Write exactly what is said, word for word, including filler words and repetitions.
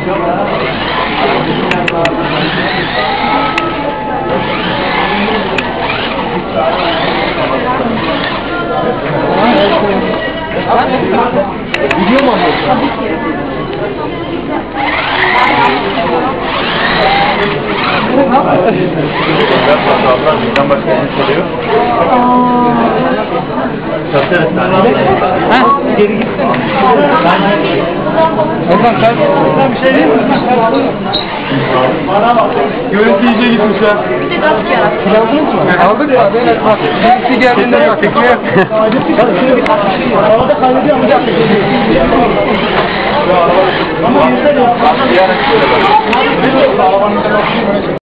Video mu alıyorsun? Tabii ki. Fotoğraflar bizden başka bir soruyor. Çatı ha? Geri gitsene. Hasan sen, sen bir şey değil mi? Görüntü iyice gitmiş ha. Aldınız mı? Aldık mı? Bak, birisi geldiğinde bak. Arada kaybediyor mu? Ama yüzde yok.